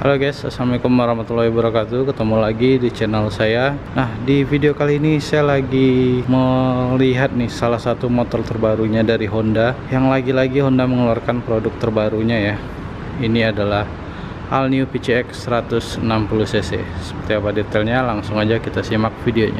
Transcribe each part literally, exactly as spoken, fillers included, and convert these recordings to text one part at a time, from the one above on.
Halo guys, assalamualaikum warahmatullahi wabarakatuh. Ketemu lagi di channel saya. Nah, di video kali ini saya lagi melihat nih salah satu motor terbarunya dari Honda, yang lagi-lagi Honda mengeluarkan produk terbarunya ya. Ini adalah All New P C X seratus enam puluh cc. Seperti apa detailnya, langsung aja kita simak videonya.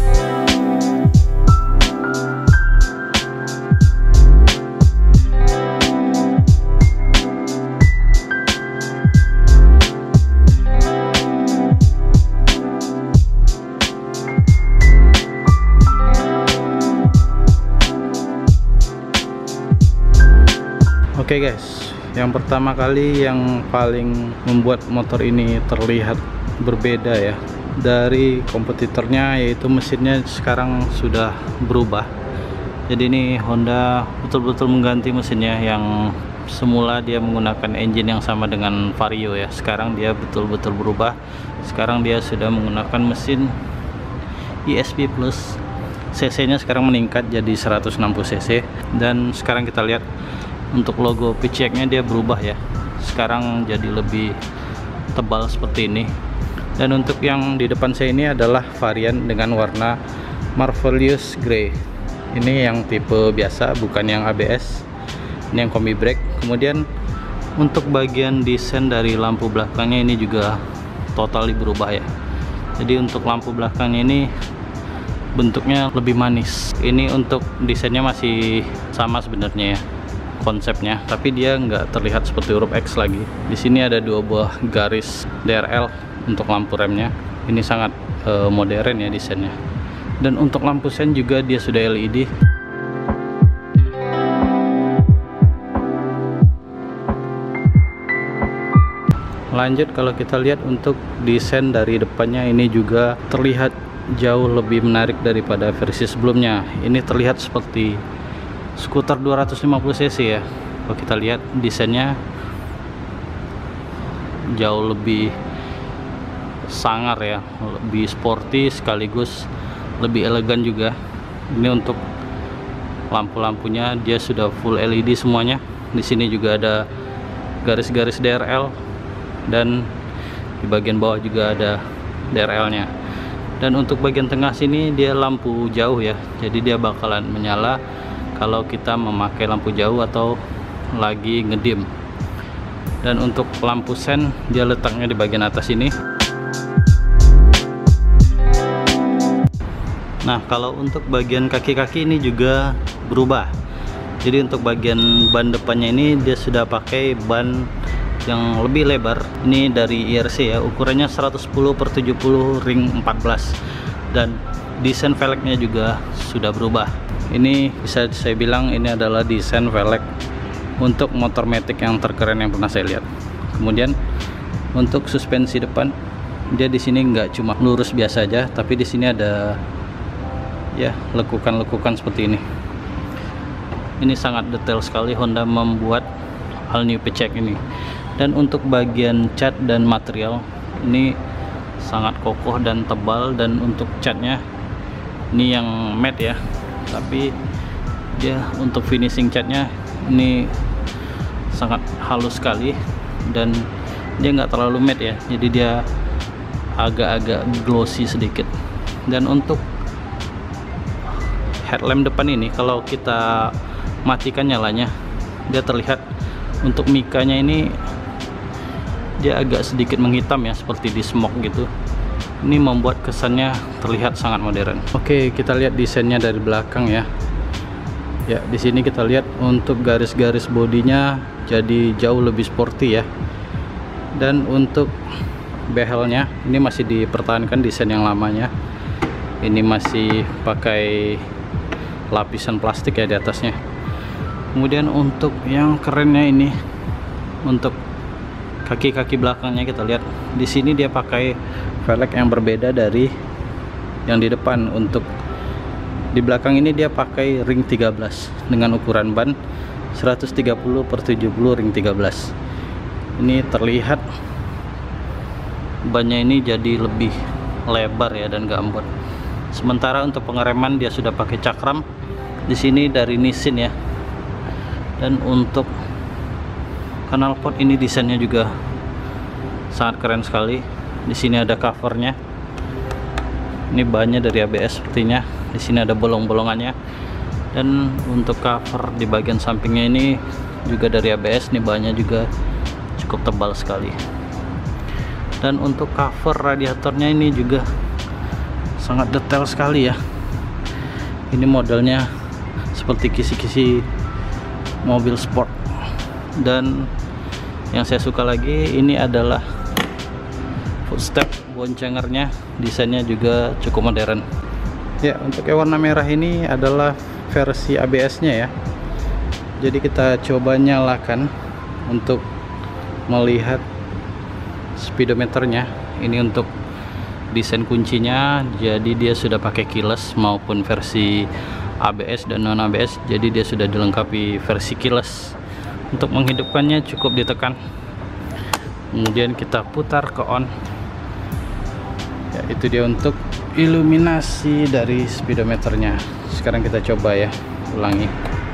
Oke okay guys, yang pertama kali yang paling membuat motor ini terlihat berbeda ya dari kompetitornya, yaitu mesinnya sekarang sudah berubah. Jadi ini Honda betul-betul mengganti mesinnya, yang semula dia menggunakan engine yang sama dengan Vario ya. Sekarang dia betul-betul berubah. Sekarang dia sudah menggunakan mesin E S P Plus. cc nya sekarang meningkat jadi seratus enam puluh cc, dan sekarang kita lihat untuk logo P C X nya dia berubah ya, sekarang jadi lebih tebal seperti ini. Dan untuk yang di depan saya ini adalah varian dengan warna Marvelous Grey. Ini yang tipe biasa, bukan yang A B S. Ini yang kombi brake. Kemudian untuk bagian desain dari lampu belakangnya ini juga totally berubah ya. Jadi untuk lampu belakangnya ini bentuknya lebih manis. Ini untuk desainnya masih sama sebenarnya ya, konsepnya, tapi dia nggak terlihat seperti huruf X lagi. Di sini ada dua buah garis D R L untuk lampu remnya. Ini sangat uh, modern ya desainnya. Dan untuk lampu sen juga dia sudah L E D. Lanjut, kalau kita lihat untuk desain dari depannya ini juga terlihat jauh lebih menarik daripada versi sebelumnya. Ini terlihat seperti skuter dua ratus lima puluh cc ya. Kalau kita lihat desainnya jauh lebih sangar ya, lebih sporty sekaligus lebih elegan juga. Ini untuk lampu-lampunya dia sudah full L E D semuanya. Di sini juga ada garis-garis D R L, dan di bagian bawah juga ada D R L nya. Dan untuk bagian tengah sini dia lampu jauh ya, jadi dia bakalan menyala kalau kita memakai lampu jauh atau lagi ngedim. Dan untuk lampu sen dia letaknya di bagian atas ini. Nah, kalau untuk bagian kaki-kaki ini juga berubah. Jadi untuk bagian ban depannya ini dia sudah pakai ban yang lebih lebar. Ini dari I R C ya, ukurannya seratus sepuluh per tujuh puluh ring empat belas, dan desain velgnya juga sudah berubah. Ini bisa saya bilang ini adalah desain velg untuk motor matic yang terkeren yang pernah saya lihat. Kemudian untuk suspensi depan dia di sini nggak cuma lurus biasa aja, tapi di sini ada ya lekukan-lekukan seperti ini. Ini sangat detail sekali Honda membuat All New P C X ini. Dan untuk bagian cat dan material ini sangat kokoh dan tebal. Dan untuk catnya ini yang matte ya, tapi dia untuk finishing catnya ini sangat halus sekali, dan dia nggak terlalu matte ya, jadi dia agak-agak glossy sedikit. Dan untuk headlamp depan ini kalau kita matikan nyalanya, dia terlihat untuk mikanya ini dia agak sedikit menghitam ya, seperti di smoke gitu. Ini membuat kesannya terlihat sangat modern. Oke, kita lihat desainnya dari belakang ya. Ya, di sini kita lihat untuk garis-garis bodinya jadi jauh lebih sporty ya. Dan untuk behelnya ini masih dipertahankan desain yang lamanya. Ini masih pakai lapisan plastik ya di atasnya. Kemudian untuk yang kerennya ini, untuk kaki-kaki belakangnya kita lihat di sini dia pakai velg yang berbeda dari yang di depan. Untuk di belakang ini dia pakai ring tiga belas dengan ukuran ban seratus tiga puluh per tujuh puluh ring tiga belas. Ini terlihat bannya ini jadi lebih lebar ya dan gambut. Sementara untuk pengereman dia sudah pakai cakram di sini dari Nissin ya. Dan untuk knalpot ini desainnya juga sangat keren sekali. Di sini ada covernya. Ini bannya dari A B S sepertinya. Di sini ada bolong-bolongannya. Dan untuk cover di bagian sampingnya ini juga dari A B S. Ini bannya juga cukup tebal sekali. Dan untuk cover radiatornya ini juga sangat detail sekali ya. Ini modelnya seperti kisi-kisi mobil sport. Dan yang saya suka lagi ini adalah footstep boncengernya, desainnya juga cukup modern ya. Untuk yang warna merah ini adalah versi A B S nya ya. Jadi kita coba nyalakan untuk melihat speedometernya. Ini untuk desain kuncinya, jadi dia sudah pakai keyless maupun versi A B S dan non A B S. Jadi dia sudah dilengkapi versi keyless. Untuk menghidupkannya cukup ditekan, kemudian kita putar ke on ya. Itu dia untuk iluminasi dari speedometernya. Sekarang kita coba ya, ulangi,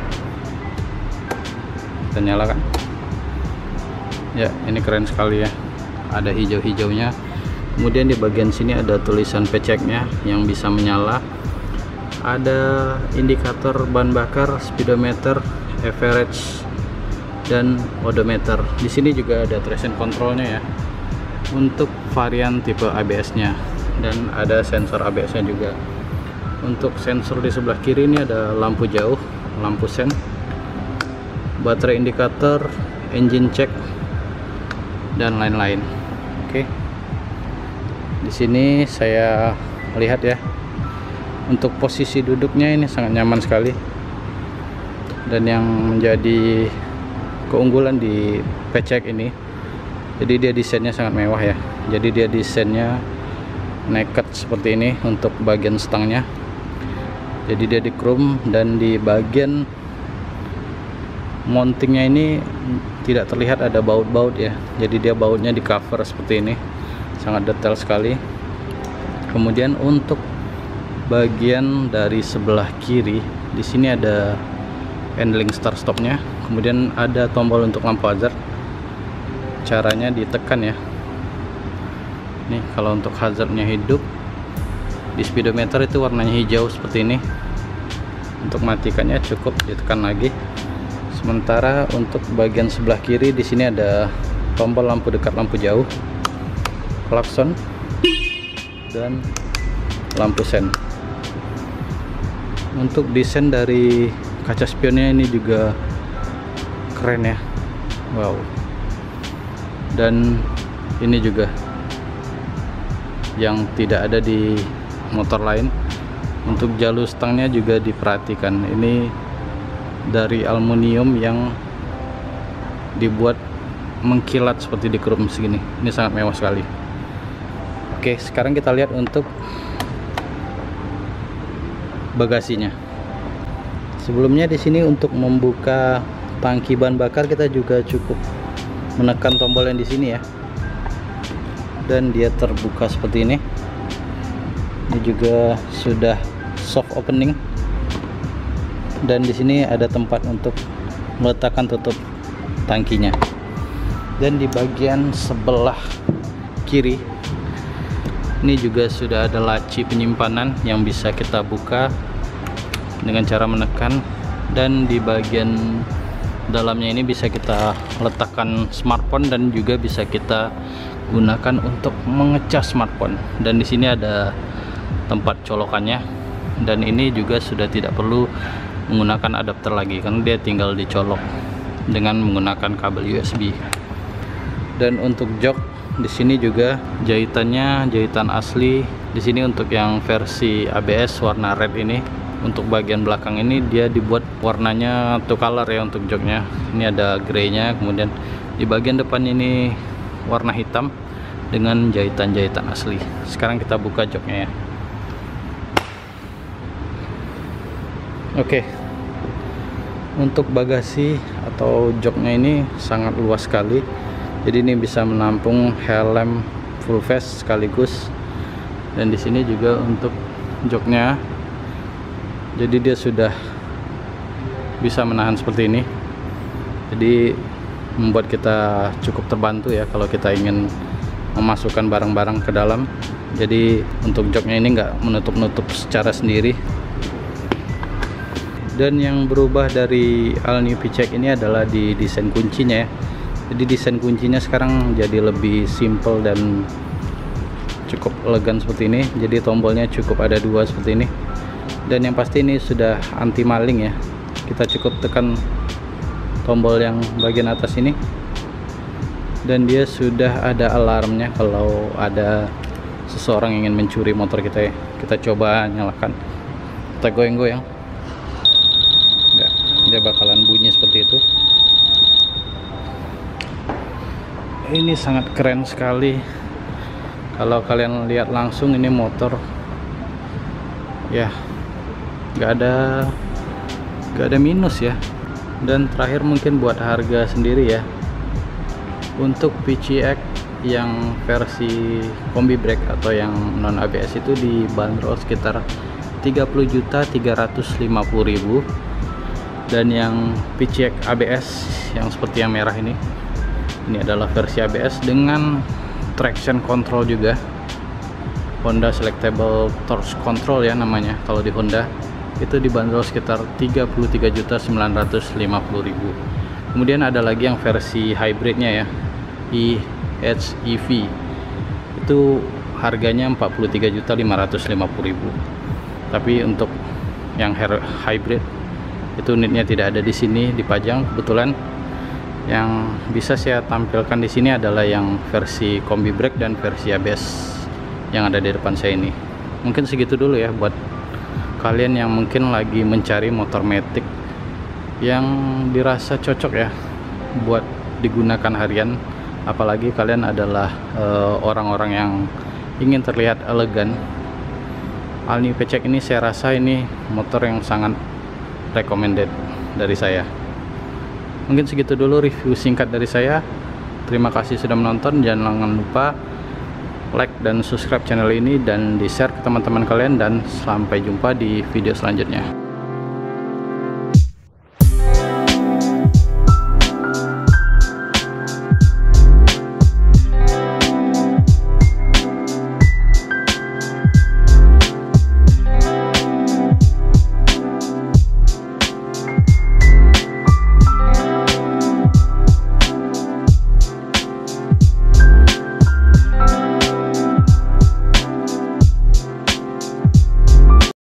kita nyalakan ya. Ini keren sekali ya, ada hijau-hijaunya. Kemudian di bagian sini ada tulisan P check-nya yang bisa menyala. Ada indikator bahan bakar, speedometer, average, dan odometer. Di sini juga ada traction controlnya ya, untuk varian tipe A B S-nya, dan ada sensor A B S-nya juga. Untuk sensor di sebelah kiri ini ada lampu jauh, lampu sen, baterai indikator, engine check, dan lain-lain. Oke. Di sini saya lihat ya, untuk posisi duduknya ini sangat nyaman sekali. Dan yang menjadi keunggulan di P check ini, jadi dia desainnya sangat mewah ya. Jadi dia desainnya naked seperti ini untuk bagian stangnya. Jadi dia di chrome, dan di bagian mountingnya ini tidak terlihat ada baut-baut ya. Jadi dia bautnya di cover seperti ini, sangat detail sekali. Kemudian untuk bagian dari sebelah kiri, di sini ada handling start stopnya. Kemudian ada tombol untuk lampu hazard, caranya ditekan ya. Nih, kalau untuk hazardnya hidup, di speedometer itu warnanya hijau seperti ini. Untuk matikannya cukup ditekan lagi. Sementara untuk bagian sebelah kiri, di sini ada tombol lampu dekat, lampu jauh, klakson, dan lampu sen. Untuk desain dari kaca spionnya ini juga keren ya, wow. Dan ini juga yang tidak ada di motor lain. Untuk jalur stangnya juga diperhatikan, ini dari aluminium yang dibuat mengkilat seperti di chrome segini. Ini sangat mewah sekali. Oke, sekarang kita lihat untuk bagasinya. Sebelumnya di sini untuk membuka tangki bahan bakar kita juga cukup menekan tombol yang di sini ya, dan dia terbuka seperti ini. Ini juga sudah soft opening, dan di sini ada tempat untuk meletakkan tutup tangkinya. Dan di bagian sebelah kiri ini juga sudah ada laci penyimpanan yang bisa kita buka dengan cara menekan, dan di bagian dalamnya ini bisa kita letakkan smartphone dan juga bisa kita gunakan untuk mengecas smartphone. Dan di sini ada tempat colokannya, dan ini juga sudah tidak perlu menggunakan adapter lagi karena dia tinggal dicolok dengan menggunakan kabel U S B. Dan untuk jok di sini juga jahitannya jahitan asli. Di sini untuk yang versi A B S warna red ini, untuk bagian belakang ini dia dibuat warnanya two color ya untuk joknya. Ini ada greynya, kemudian di bagian depan ini warna hitam dengan jahitan-jahitan asli. Sekarang kita buka joknya ya. Oke, untuk bagasi atau joknya ini sangat luas sekali. Jadi ini bisa menampung helm full face sekaligus. Dan di sini juga untuk joknya, jadi dia sudah bisa menahan seperti ini. Jadi membuat kita cukup terbantu ya kalau kita ingin memasukkan barang-barang ke dalam. Jadi untuk joknya ini nggak menutup-nutup secara sendiri. Dan yang berubah dari All New PCX ini adalah di desain kuncinya ya. Jadi desain kuncinya sekarang jadi lebih simple dan cukup elegan seperti ini. Jadi tombolnya cukup ada dua seperti ini. Dan yang pasti ini sudah anti maling ya. Kita cukup tekan tombol yang bagian atas ini, dan dia sudah ada alarmnya kalau ada seseorang ingin mencuri motor kita ya. Kita coba nyalakan, kita goyang-goyang, enggak, dia bakalan bunyi seperti itu. Ini sangat keren sekali. Kalau kalian lihat langsung, ini motor ya nggak ada nggak ada minus ya. Dan terakhir mungkin buat harga sendiri ya, untuk P C X yang versi kombi brake atau yang non A B S itu dibanderol sekitar tiga puluh juta tiga ratus lima puluh ribu, dan yang P C X A B S yang seperti yang merah ini, ini adalah versi A B S dengan traction control juga, Honda Selectable Torque Control ya namanya kalau di Honda, itu dibanderol sekitar tiga puluh tiga juta sembilan ratus lima puluh ribu. Kemudian ada lagi yang versi hybridnya ya, I H E V, itu harganya empat puluh tiga juta lima ratus lima puluh ribu. Tapi untuk yang hybrid itu unitnya tidak ada di sini dipajang kebetulan. Yang bisa saya tampilkan di sini adalah yang versi kombi brake dan versi A B S yang ada di depan saya ini. Mungkin segitu dulu ya buat kalian yang mungkin lagi mencari motor matic yang dirasa cocok ya buat digunakan harian, apalagi kalian adalah orang-orang uh, yang ingin terlihat elegan. All New P C X ini saya rasa ini motor yang sangat recommended dari saya. Mungkin segitu dulu review singkat dari saya. Terima kasih sudah menonton. Jangan lupa like dan subscribe channel ini dan di share ke teman-teman kalian, dan sampai jumpa di video selanjutnya.